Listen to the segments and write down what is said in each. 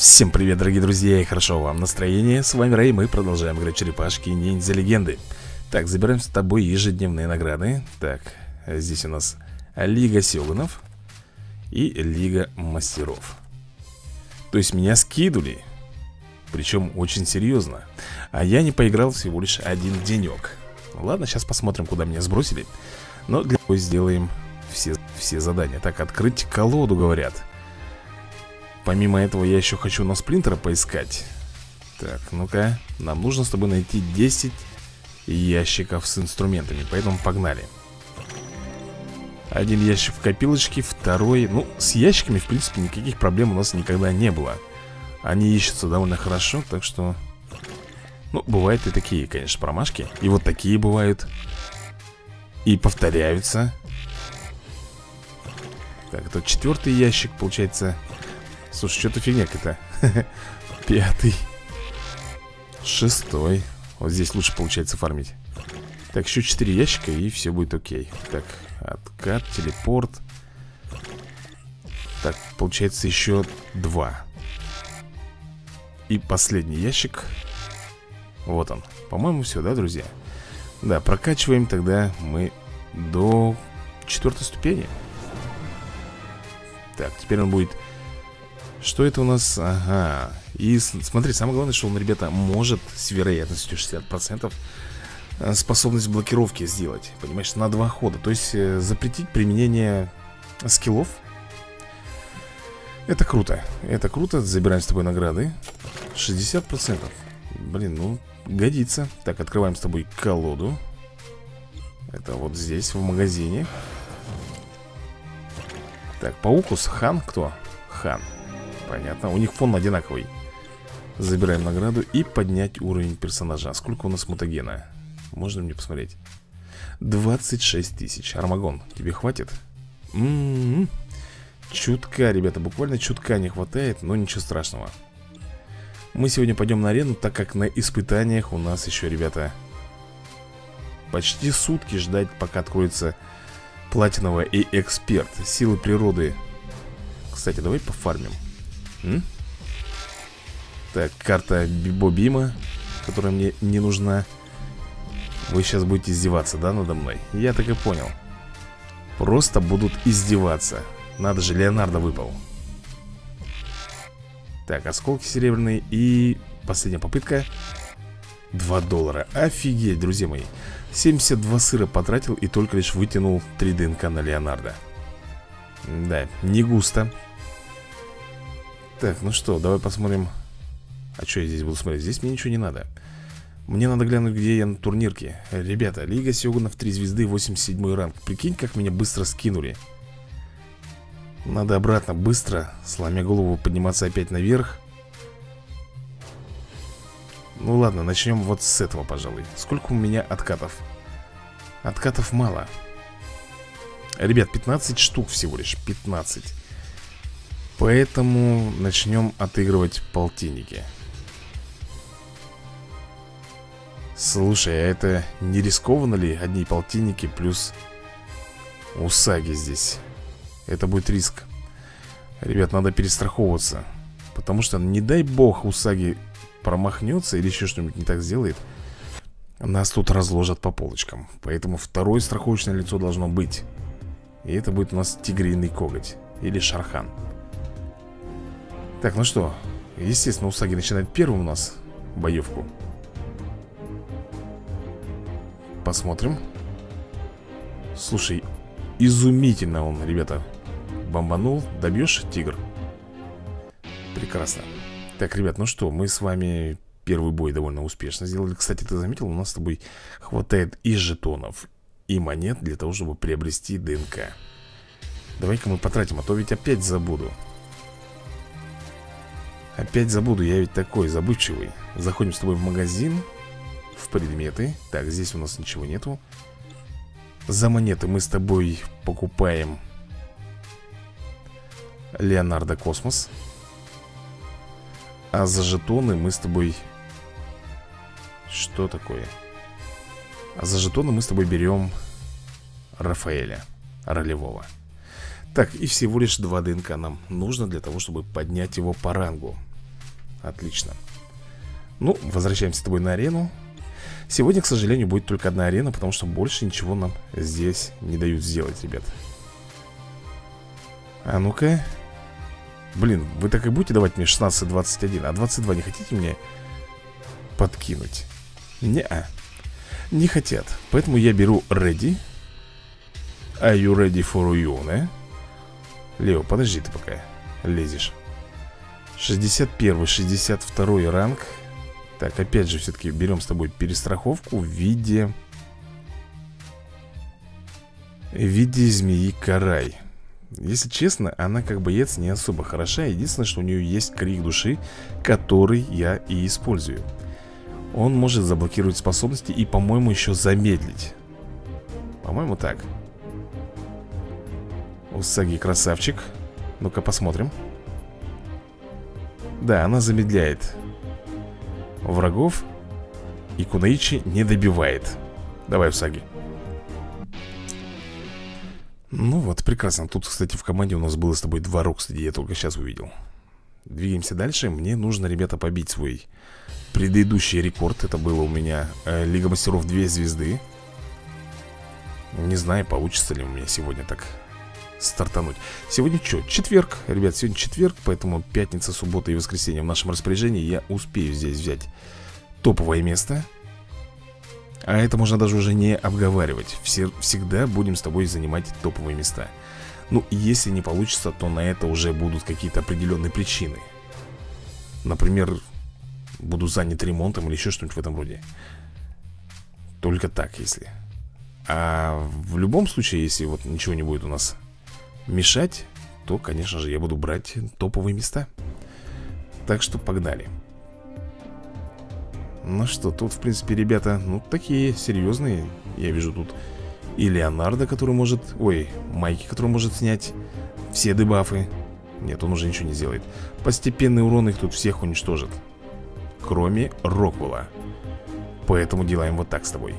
Всем привет, дорогие друзья, и хорошо вам настроение. С вами Рэй, мы продолжаем играть черепашки ниндзя легенды. Так, забираем с тобой ежедневные награды. Так, здесь у нас Лига Сёгунов и Лига Мастеров. То есть меня скидывали, причем очень серьезно. А я не поиграл всего лишь один денек. Ладно, сейчас посмотрим, куда меня сбросили. Но для этого сделаем все задания. Так, открыть колоду, говорят. Помимо этого я еще хочу на сплинтера поискать. Так, ну-ка. Нам нужно с тобой найти 10 ящиков с инструментами. Поэтому погнали. Один ящик в копилочке, второй... Ну, с ящиками, в принципе, никаких проблем у нас никогда не было. Они ищутся довольно хорошо, так что... Ну, бывают и такие, конечно, промашки. И вот такие бывают. И повторяются. Так, это четвертый ящик, получается... Слушай, что-то фигня какая-то. Пятый. Шестой. Вот здесь лучше получается фармить. Так, еще 4 ящика, и все будет окей. Так, откат, телепорт. Так, получается еще 2. И последний ящик. Вот он. По-моему, все, да, друзья? Да, прокачиваем тогда мы до 4 ступени. Так, теперь он будет... Что это у нас? Ага. И смотри, самое главное, что он, ребята, может с вероятностью 60% способность блокировки сделать. Понимаешь, на 2 хода. То есть запретить применение скиллов. Это круто. Это круто. Забираем с тобой награды. 60%. Блин, ну, годится. Так, открываем с тобой колоду. Это вот здесь, в магазине. Так, Паукус, Хан, кто? Хан. Понятно, у них фон одинаковый. Забираем награду и поднять уровень персонажа. А сколько у нас мутагена? Можно мне посмотреть? 26 тысяч. Армагон, тебе хватит? Чутка, ребята, буквально чутка не хватает. Но ничего страшного. Мы сегодня пойдем на арену, так как на испытаниях у нас еще, ребята, почти сутки ждать, пока откроется платиновая и эксперт. Силы природы. Кстати, давай пофармим. Так, карта Бибо-Бима, которая мне не нужна. Вы сейчас будете издеваться, да, надо мной? Я так и понял. Просто будут издеваться. Надо же, Леонардо выпал. Так, осколки серебряные. И последняя попытка. $2. Офигеть, друзья мои. 72 сыра потратил и только лишь вытянул 3 ДНК на Леонардо. Да, не густо. Так, ну что, давай посмотрим. А что я здесь буду смотреть? Здесь мне ничего не надо. Мне надо глянуть, где я на турнирке. Ребята, Лига Сёгунов 3 звезды, 87 ранг. Прикинь, как меня быстро скинули. Надо обратно быстро, сломя голову, подниматься опять наверх. Ну ладно, начнем вот с этого, пожалуй. Сколько у меня откатов? Откатов мало. Ребят, 15 штук всего лишь, 15. Поэтому начнем отыгрывать полтинники. Слушай, а это не рискованно ли? Одни полтинники плюс Усаги здесь. Это будет риск. Ребят, надо перестраховываться. Потому что, не дай бог, Усаги промахнется или еще что-нибудь не так сделает, нас тут разложат по полочкам. Поэтому второе страховочное лицо должно быть. И это будет у нас тигриный коготь. Или Шархан. Так, ну что, естественно, Усаги начинает первым у нас боевку. Посмотрим. Слушай, изумительно он, ребята, бомбанул. Добьешь, тигр? Прекрасно. Так, ребят, ну что, мы с вами первый бой довольно успешно сделали. Кстати, ты заметил, у нас с тобой хватает и жетонов, и монет для того, чтобы приобрести ДНК. Давай-ка мы потратим, а то ведь опять забуду. Опять забуду, я ведь такой забывчивый. Заходим с тобой в магазин. В предметы. Так, здесь у нас ничего нету. За монеты мы с тобой покупаем Леонардо Космос. А за жетоны мы с тобой... Что такое? А за жетоны мы с тобой берем Рафаэля ролевого. Так, и всего лишь 2 ДНК нам нужно для того, чтобы поднять его по рангу. Отлично. Ну, возвращаемся с тобой на арену. Сегодня, к сожалению, будет только одна арена, потому что больше ничего нам здесь не дают сделать, ребят. А ну-ка. Блин, вы так и будете давать мне 16-21, а 22 не хотите мне подкинуть? Не-а. Не хотят. Поэтому я беру ready. Are you ready for you, да? Лео, подожди ты пока лезешь. 61-й, 62-й ранг. Так, опять же, все-таки берем с тобой перестраховку в виде змеи Карай. Если честно, она как боец не особо хороша. Единственное, что у нее есть крик души, который я и использую. Он может заблокировать способности и, по-моему, еще замедлить. По-моему, так. Усаги красавчик. Ну-ка посмотрим. Да, она замедляет врагов и Кунаичи не добивает. Давай, Усаги. Ну вот, прекрасно. Тут, кстати, в команде у нас было с тобой 2 Рокстеди, я только сейчас увидел. Двигаемся дальше. Мне нужно, ребята, побить свой предыдущий рекорд. Это было у меня Лига Мастеров 2 звезды. Не знаю, получится ли у меня сегодня так стартануть. Сегодня что? Четверг, ребят, сегодня четверг. Поэтому пятница, суббота и воскресенье в нашем распоряжении. Я успею здесь взять топовое место. А это можно даже уже не обговаривать. Всегда будем с тобой занимать топовые места. Ну, если не получится, то на это уже будут какие-то определенные причины. Например, буду занят ремонтом или еще что-нибудь в этом роде. Только так, если. А в любом случае, если вот ничего не будет у нас мешать, то, конечно же, я буду брать топовые места. Так что погнали. Ну что, тут, в принципе, ребята, ну, такие серьезные. Я вижу тут и Леонардо, который может... Ой, Майки, который может снять все дебафы. Нет, он уже ничего не сделает. Постепенный урон их тут всех уничтожит, кроме Роквелла. Поэтому делаем вот так с тобой.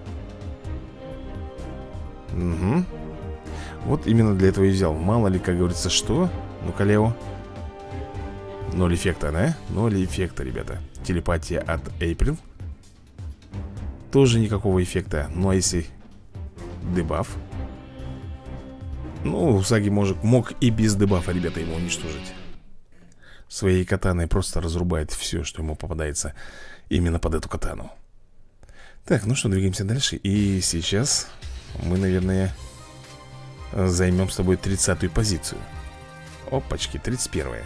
Угу. Вот именно для этого и взял. Мало ли, как говорится, что. Ну-ка, Лео. Ноль эффекта, да? Ноль эффекта, ребята. Телепатия от Эйприл. Тоже никакого эффекта. Ну, а если дебаф? Ну, Усаги мог и без дебафа, ребята, его уничтожить. Своей катаной просто разрубает все, что ему попадается именно под эту катану. Так, ну что, двигаемся дальше. И сейчас мы, наверное, займем с тобой 30-ю позицию. Опачки, 31-я.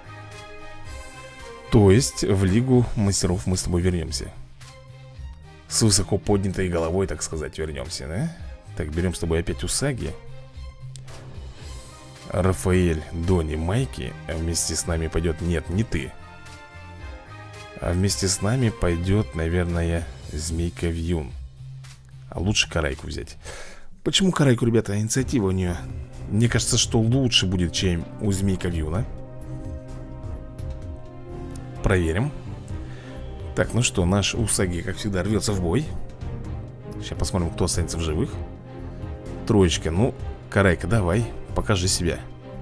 То есть в Лигу Мастеров мы с тобой вернемся. С высоко поднятой головой, так сказать, вернемся, да? Так, берем с тобой опять Усаги. Рафаэль, Дони, Майки. А вместе с нами пойдет... Нет, не ты. А вместе с нами пойдет, наверное, Змейка Вьюн. А лучше Карайку взять. Почему Карайку, ребята? Инициатива у нее, мне кажется, что лучше будет, чем у Змейка Вьюна. Проверим. Так, ну что, наш Усаги, как всегда, рвется в бой. Сейчас посмотрим, кто останется в живых. Троечка, ну, Карайка, давай, покажи себя.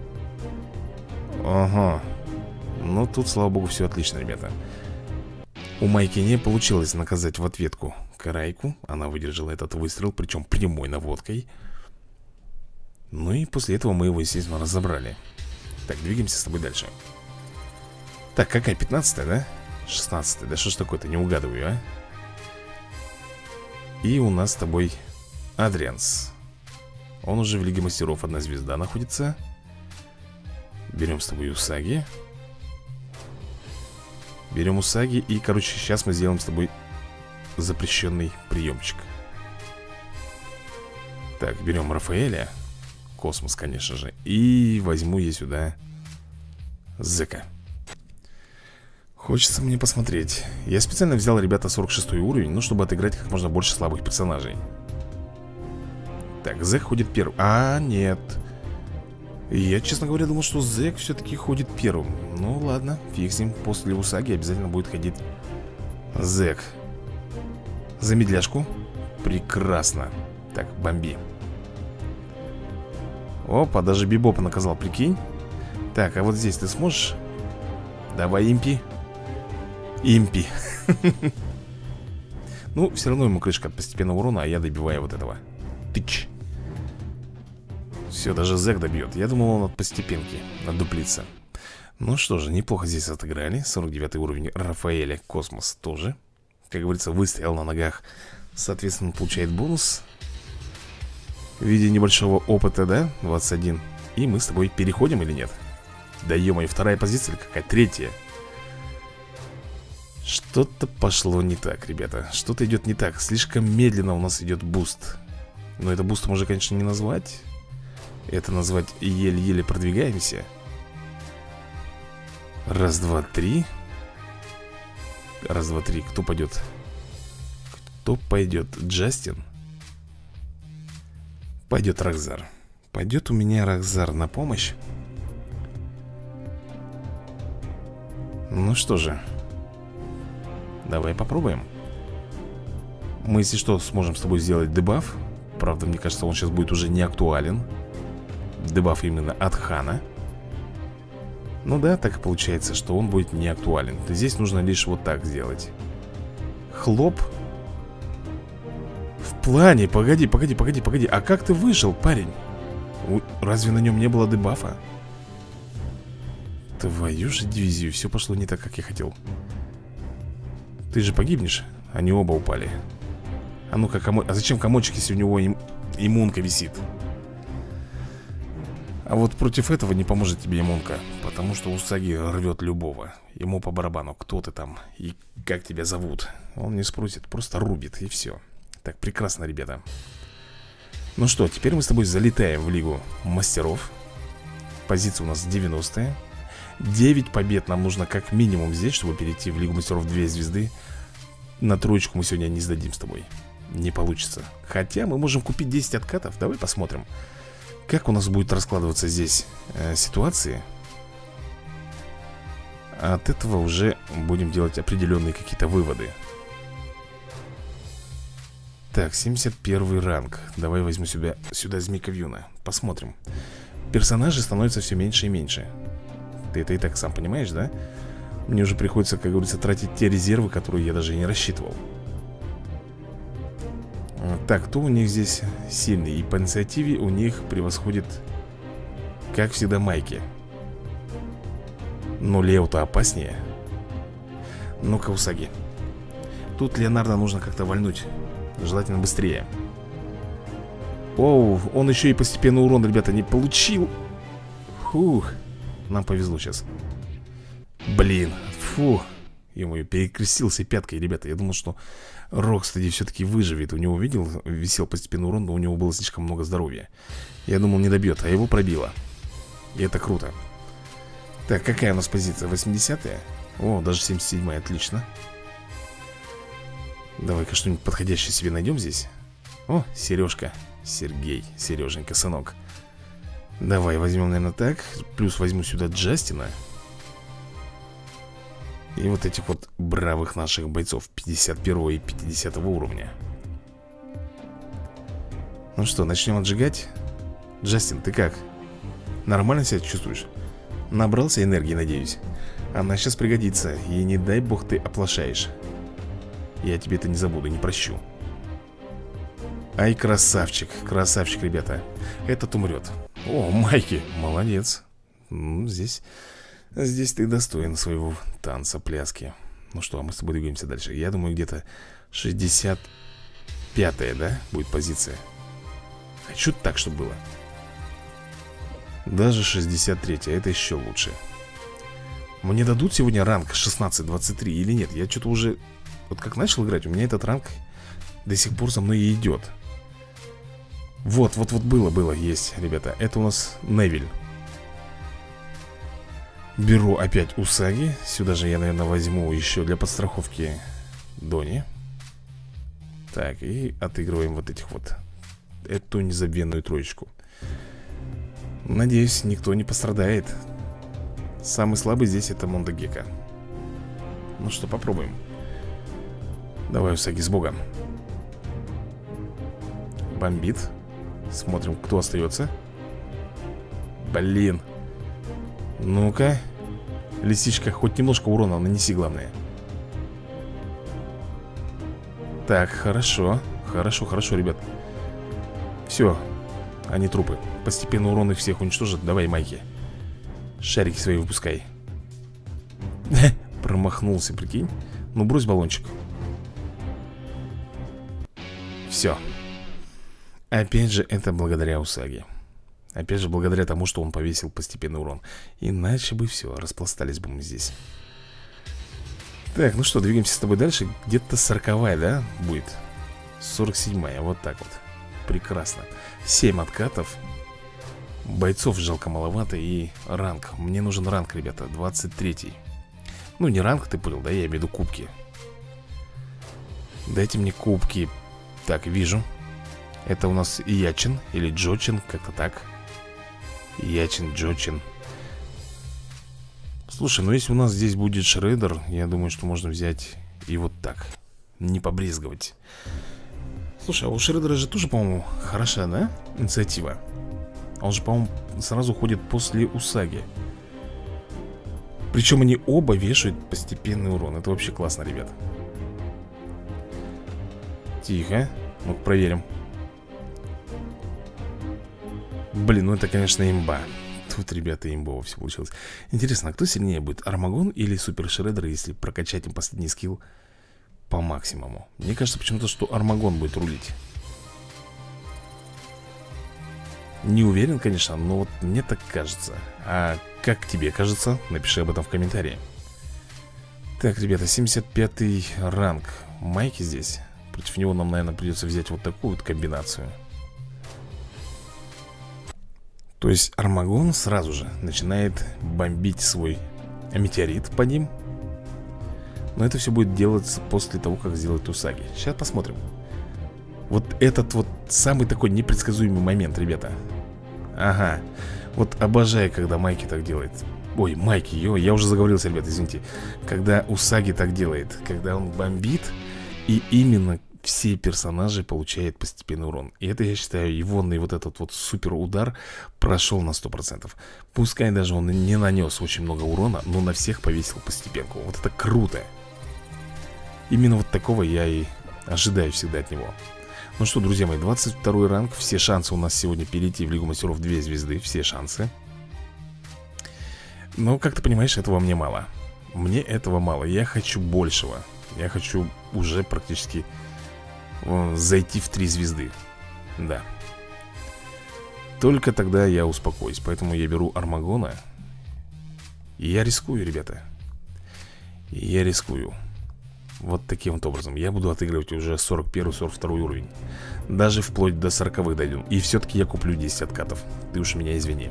Ага. Ну, тут, слава богу, все отлично, ребята. У Майки не получилось наказать в ответку Карайку. Она выдержала этот выстрел, причем прямой наводкой. Ну и после этого мы его, естественно, разобрали. Так, двигаемся с тобой дальше. Так, какая, 15-я, да? 16-я, да что ж такое-то, не угадываю, а? И у нас с тобой Адрианс. Он уже в Лиге Мастеров 1 звезда находится. Берем с тобой Усаги. Берем Усаги и, короче, сейчас мы сделаем с тобой запрещенный приемчик. Так, берем Рафаэля. Космос, конечно же. И возьму я сюда Зека. Хочется мне посмотреть. Я специально взял, ребята, 46-й уровень, ну, чтобы отыграть как можно больше слабых персонажей. Так, Зек ходит первым. А, нет. Я, честно говоря, думал, что Зек все-таки ходит первым. Ну, ладно, фиг с ним. После Усаги обязательно будет ходить Зек. Замедляшку. Прекрасно. Так, бомби. Опа, даже Бибопа наказал, прикинь. Так, а вот здесь ты сможешь? Давай, импи. Импи. Ну, все равно ему крышка от постепенного урона, а я добиваю вот этого. Тыч. Все, даже Зэк добьет. Я думал, он от постепенки отдуплится. Ну что же, неплохо здесь отыграли. 49 уровень Рафаэля Космос тоже. Как говорится, выстоял на ногах. Соответственно, получает бонус в виде небольшого опыта, да? 21. И мы с тобой переходим или нет? Да ё-моё, вторая позиция или какая? Третья. Что-то пошло не так, ребята. Что-то идет не так. Слишком медленно у нас идет буст. Но это бустом уже, конечно, не назвать. Это назвать еле-еле продвигаемся. Раз, два, три. Раз, два, три. Кто пойдет? Кто пойдет? Джастин? Пойдет Рокзар. Пойдет у меня Рокзар на помощь. Ну что же, давай попробуем. Мы, если что, сможем с тобой сделать дебаф. Правда, мне кажется, он сейчас будет уже не актуален. Дебаф именно от Хана. Ну да, так и получается, что он будет не актуален. Здесь нужно лишь вот так сделать. Хлоп. В плане, погоди. А как ты вышел, парень? Разве на нем не было дебафа? Твою же дивизию, все пошло не так, как я хотел. Ты же погибнешь. Они оба упали. А ну-ка, а зачем комочек, если у него иммунка висит? А вот против этого не поможет тебе иммунка. Потому что Усаги рвет любого. Ему по барабану, кто ты там и как тебя зовут. Он не спросит, просто рубит и все. Так, прекрасно, ребята. Ну что, теперь мы с тобой залетаем в Лигу Мастеров. Позиция у нас 90-я. 9 побед нам нужно как минимум здесь, чтобы перейти в Лигу Мастеров 2 звезды. На троечку мы сегодня не сдадим с тобой. Не получится. Хотя мы можем купить 10 откатов. Давай посмотрим, как у нас будет раскладываться здесь ситуации. От этого уже будем делать определенные какие-то выводы. Так, 71 ранг. Давай возьму сюда Змейка Вьюна. Посмотрим. Персонажи становятся все меньше и меньше. Ты это и так сам понимаешь, да? Мне уже приходится, как говорится, тратить те резервы, которые я даже и не рассчитывал. Так, кто у них здесь сильный? И по инициативе у них превосходит, как всегда, Майки. Но Лео-то опаснее. Ну-ка, Усаги. Тут Леонардо нужно как-то вальнуть. Желательно быстрее. Оу, он еще и постепенно урон, ребята, не получил. Фух, нам повезло сейчас. Блин, фу. Ему перекрестился пяткой, ребята. Я думал, что Рокстеди все-таки выживет. У него, видел, висел постепенный урон, но у него было слишком много здоровья. Я думал, не добьет, а его пробило. И это круто. Так, какая у нас позиция? 80-я? О, даже 77-я, отлично. Давай-ка что-нибудь подходящее себе найдем здесь. О, Сережка. Сергей, Сереженька, сынок. Давай возьмем, наверное, так. Плюс возьму сюда Джастина. И вот этих вот бравых наших бойцов 51 и 50 уровня. Ну что, начнем отжигать. Джастин, ты как? Нормально себя чувствуешь? Набрался энергии, надеюсь. Она сейчас пригодится. И не дай бог ты оплошаешь. Я тебе это не забуду, не прощу. Ай, красавчик, красавчик, ребята. Этот умрет. О, Майки, молодец. Здесь ты достоин своего танца, пляски. Ну что, а мы с тобой двигаемся дальше. Я думаю, где-то 65-я, да, будет позиция. Хочу так, чтобы было. Даже 63-я, это еще лучше. Мне дадут сегодня ранг 16-23 или нет? Я что-то уже... Вот как начал играть, у меня этот ранг до сих пор со мной и идет. Вот было, есть, ребята. Это у нас Невиль. Беру опять Усаги. Сюда же я, наверное, возьму еще для подстраховки Дони. Так, и отыгрываем вот этих вот. Эту незабвенную троечку. Надеюсь, никто не пострадает. Самый слабый здесь это Мондагека. Ну что, попробуем. Давай, Усаги, с Богом. Бомбит. Смотрим, кто остается. Блин. Ну-ка. Лисичка, хоть немножко урона нанеси, главное. Так, хорошо. Хорошо, хорошо, ребят. Все, они трупы. Постепенно урон их всех уничтожат. Давай, Майки. Шарики свои выпускай. Промахнулся, прикинь. Ну, брось баллончик. Все. Опять же, это благодаря Усаги. Опять же, благодаря тому, что он повесил постепенный урон. Иначе бы все, распластались бы мы здесь. Так, ну что, двигаемся с тобой дальше. Где-то 40-я, да, будет? 47-я, вот так вот. Прекрасно. 7 откатов. Бойцов жалко маловато. И ранг, мне нужен ранг, ребята, 23-й. Ну, не ранг, ты понял, да, я имею в виду кубки. Дайте мне кубки. Так, вижу. Это у нас Ячин или Джочин, как-то так. Ячин, Джочин. Слушай, ну если у нас здесь будет Шреддер, я думаю, что можно взять и вот так. Не побрезговать. Слушай, а у Шреддера же тоже, по-моему, хорошая, да, инициатива? Он же, по-моему, сразу ходит после Усаги. Причем они оба вешают постепенный урон. Это вообще классно, ребят. Тихо. Ну-ка, проверим. Блин, ну это, конечно, имба. Тут, ребята, имбово все получилось. Интересно, а кто сильнее будет? Армагон или Супер Шреддер, если прокачать им последний скилл по максимуму? Мне кажется почему-то, что Армагон будет рулить. Не уверен, конечно, но вот мне так кажется. А как тебе кажется? Напиши об этом в комментарии. Так, ребята, 75-й ранг. Майки здесь. Против него нам, наверное, придется взять вот такую вот комбинацию. То есть Армагон сразу же начинает бомбить свой метеорит по ним. Но это все будет делаться после того, как сделает Усаги. Сейчас посмотрим. Вот этот вот самый такой непредсказуемый момент, ребята. Ага. Вот обожаю, когда Майки так делает. Ой, Майки, я уже заговорился, ребята, извините. Когда Усаги так делает. Когда он бомбит, и именно все персонажи получают постепенный урон. И это, я считаю, егоный вот этот вот супер удар прошел на 100%. Пускай даже он не нанес очень много урона, но на всех повесил постепенку. Вот это круто. Именно вот такого я и ожидаю всегда от него. Ну что, друзья мои, 22 ранг. Все шансы у нас сегодня перейти в Лигу Мастеров 2 звезды. Все шансы. Но, как ты понимаешь, этого мне мало. Мне этого мало. Я хочу большего. Я хочу уже практически зайти в 3 звезды. Да. Только тогда я успокоюсь. Поэтому я беру Армагона. И я рискую, ребята. И я рискую. Вот таким вот образом. Я буду отыгрывать уже 41-42 уровень. Даже вплоть до 40-х дойдем. И все-таки я куплю 10 откатов. Ты уж меня извини.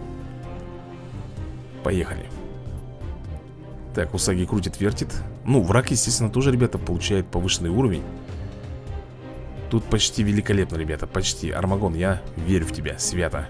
Поехали. Так, Усаги крутит-вертит. Ну, враг, естественно, тоже, ребята, получает повышенный уровень. Тут почти великолепно, ребята. Почти. Армагон, я верю в тебя. Свято.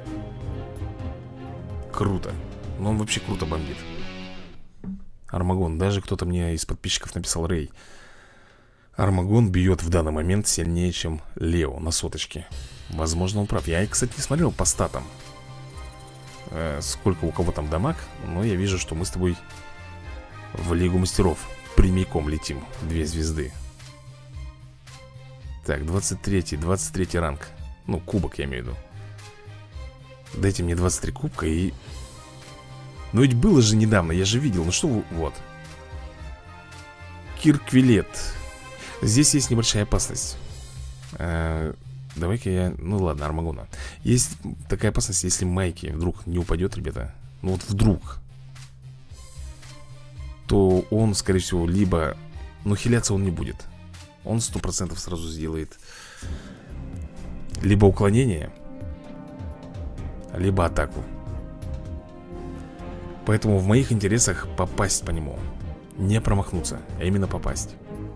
Круто. Но он вообще круто бомбит. Армагон, даже кто-то мне из подписчиков написал: Рэй, Армагон бьет в данный момент сильнее, чем Лео на соточке. Возможно, он прав. Я, кстати, не смотрел по статам, сколько у кого там дамаг. Но я вижу, что мы с тобой в Лигу Мастеров прямиком летим. 2 звезды. Так, 23 ранг. Ну, кубок я имею в виду. Дайте мне 23 кубка и... Ну ведь было же недавно, я же видел. Ну что вы... Вот. Кирквилет. Здесь есть небольшая опасность. Давай-ка я... Ну ладно, Армагона. Есть такая опасность, если Майки вдруг не упадет, ребята. Ну вот вдруг. То он, скорее всего, либо... Ну хиляться он не будет. Он 100% сразу сделает либо уклонение, либо атаку. Поэтому в моих интересах попасть по нему. Не промахнуться, а именно попасть.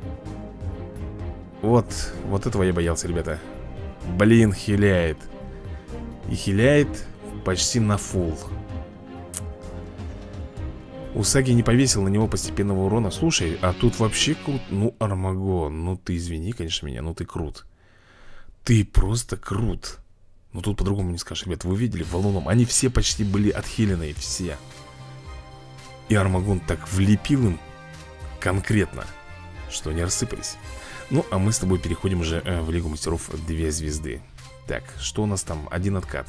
Вот этого я боялся, ребята. Блин, хиляет. И хиляет почти на фулл. Усаги не повесил на него постепенного урона. Слушай, а тут вообще крут. Ну, Армагон, ну ты извини, конечно, меня, ну ты крут. Ты просто крут. Ну тут по-другому не скажешь, ребят. Вы видели валуном? Они все почти были отхиленные, все. И Армагон так влепил им конкретно, что не рассыпались. Ну, а мы с тобой переходим уже в Лигу мастеров 2 звезды. Так, что у нас там? Один откат.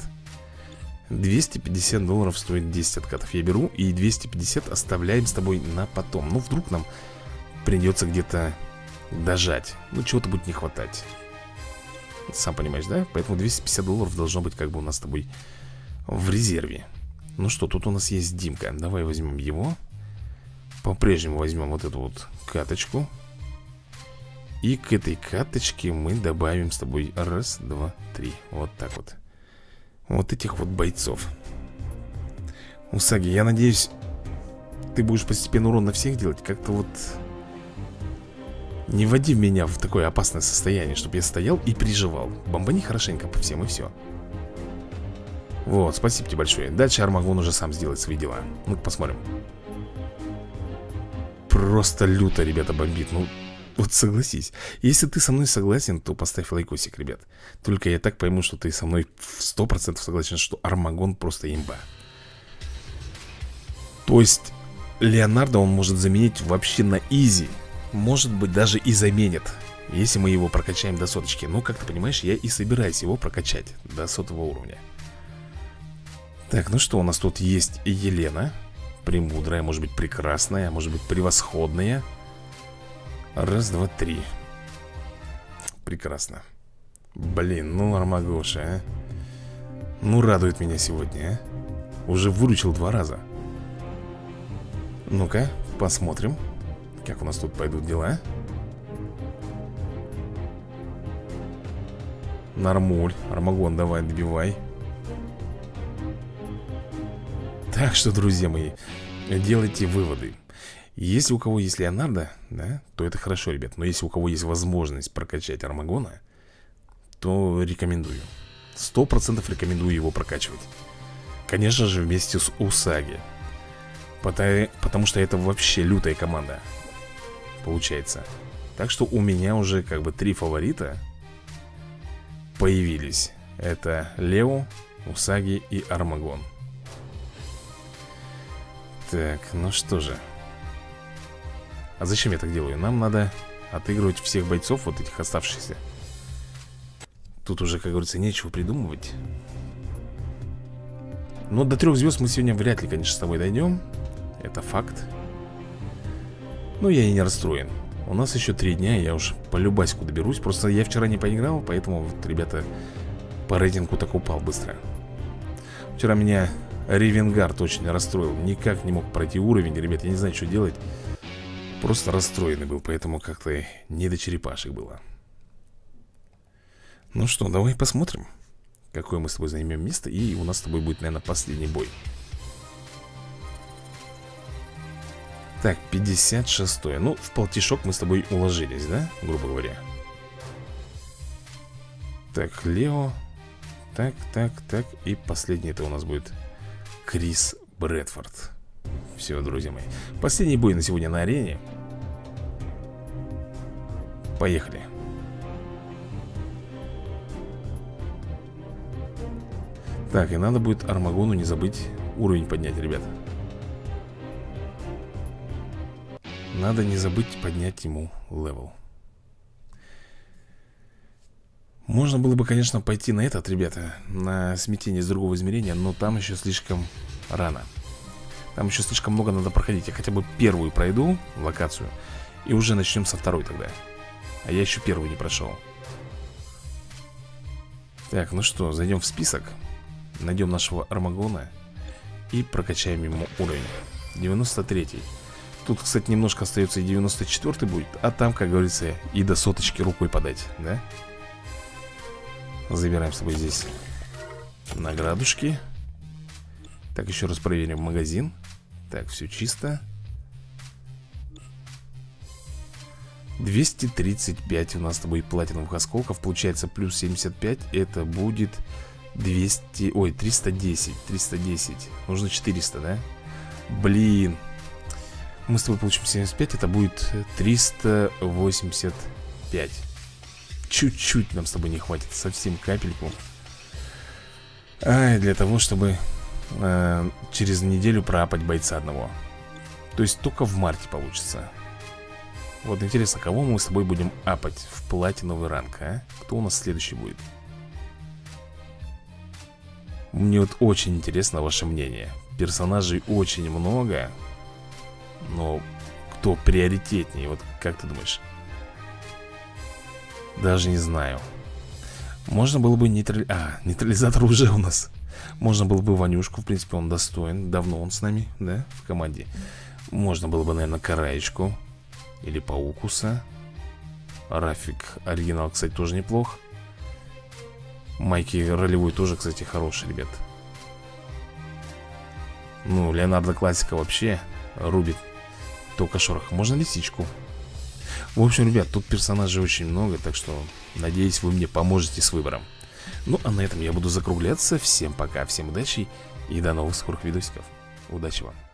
$250 стоит 10 откатов. Я беру и 250 оставляем с тобой на потом. Ну, вдруг нам придется где-то дожать. Ну, чего-то будет не хватать. Сам понимаешь, да? Поэтому $250 должно быть как бы у нас с тобой в резерве. Ну что, тут у нас есть Димка. Давай возьмем его. По-прежнему возьмем вот эту вот каточку. И к этой каточке мы добавим с тобой раз, два, три. Вот так вот. Вот этих вот бойцов. Усаги, я надеюсь, ты будешь постепенно урон на всех делать. Как-то вот не вводи меня в такое опасное состояние, чтобы я стоял и переживал. Бомбани хорошенько по всем и все. Вот, спасибо тебе большое. Дальше Армагон уже сам сделает свои дела. Ну-ка посмотрим. Просто люто, ребята, бомбит. Ну, вот согласись. Если ты со мной согласен, то поставь лайкосик, ребят. Только я так пойму, что ты со мной в 100% согласен, что Армагон просто имба. То есть Леонардо он может заменить вообще на изи. Может быть, даже и заменит, если мы его прокачаем до соточки. Ну, как ты понимаешь, я и собираюсь его прокачать до 100 уровня. Так, ну что, у нас тут есть Елена. Премудрая, может быть прекрасная, может быть превосходная. Раз, два, три. Прекрасно. Блин, ну Армагоша, а. Ну радует меня сегодня, а. Уже выручил 2 раза. Ну-ка, посмотрим, как у нас тут пойдут дела. Нормуль, Армагон, давай, добивай. Так что, друзья мои, делайте выводы. Если у кого есть Леонардо, да, то это хорошо, ребят. Но если у кого есть возможность прокачать Армагона, то рекомендую. 100% рекомендую его прокачивать. Конечно же, вместе с Усаги. Потому что это вообще лютая команда получается. Так что у меня уже как бы 3 фаворита появились. Это Лео, Усаги и Армагон. Так, ну что же. А зачем я так делаю? Нам надо отыгрывать всех бойцов, вот этих оставшихся. Тут уже, как говорится, нечего придумывать. Но до 3 звезд мы сегодня вряд ли, конечно, с тобой дойдем. Это факт. Но я и не расстроен. У нас еще 3 дня, я уж по любаську доберусь. Просто я вчера не поиграл, поэтому вот, ребята, по рейтингу так упал быстро. Вчера меня Ревенгард очень расстроил. Никак не мог пройти уровень. Ребят, я не знаю, что делать. Просто расстроенный был, поэтому как-то не до черепашек было. Ну что, давай посмотрим, какое мы с тобой займем место. И у нас с тобой будет, наверное, последний бой. Так, 56-е. Ну, в полтишок мы с тобой уложились, да? Грубо говоря. Так, Лео. Так, так, так. И последний это у нас будет Крис Брэдфорд. Все, друзья мои. Последний бой на сегодня на арене. Поехали. Так, и надо будет Армагону не забыть уровень поднять, ребят. Надо не забыть поднять ему левел. Можно было бы, конечно, пойти на этот, ребята, на смятение с другого измерения, но там еще слишком рано. Там еще слишком много надо проходить. Я хотя бы первую пройду локацию, и уже начнем со второй тогда. А я еще первую не прошел. Так, ну что, зайдем в список. Найдем нашего Армагона и прокачаем ему уровень. 93-й. Тут, кстати, немножко остается, и 94-й будет. А там, как говорится, и до соточки рукой подать, да? Забираем с тобой здесь наградушки. Так, еще раз проверим магазин. Так, все чисто. 235 у нас с тобой платиновых осколков. Получается плюс 75. Это будет 200... Ой, 310. 310. Нужно 400, да? Блин. Мы с тобой получим 75. Это будет 385. Чуть-чуть нам с тобой не хватит. Совсем капельку. Для того, чтобы через неделю проапать бойца одного. То есть только в марте получится. Вот интересно, кого мы с тобой будем апать в платиновый ранг, а? Кто у нас следующий будет? Мне вот очень интересно ваше мнение. Персонажей очень много, но кто приоритетнее? Вот как ты думаешь? Даже не знаю. Можно было бы нейтрализатор уже у нас. Можно было бы Ванюшку, в принципе, он достоин. Давно он с нами, да, в команде. Можно было бы, наверное, Караечку. Или Паукуса. Рафик оригинал, кстати, тоже неплох. Майки ролевой тоже, кстати, хороший, ребят. Ну, Леонардо классика вообще рубит только шорох. Можно лисичку. В общем, ребят, тут персонажей очень много, так что надеюсь, вы мне поможете с выбором. Ну, а на этом я буду закругляться. Всем пока, всем удачи и до новых скорых видосиков. Удачи вам.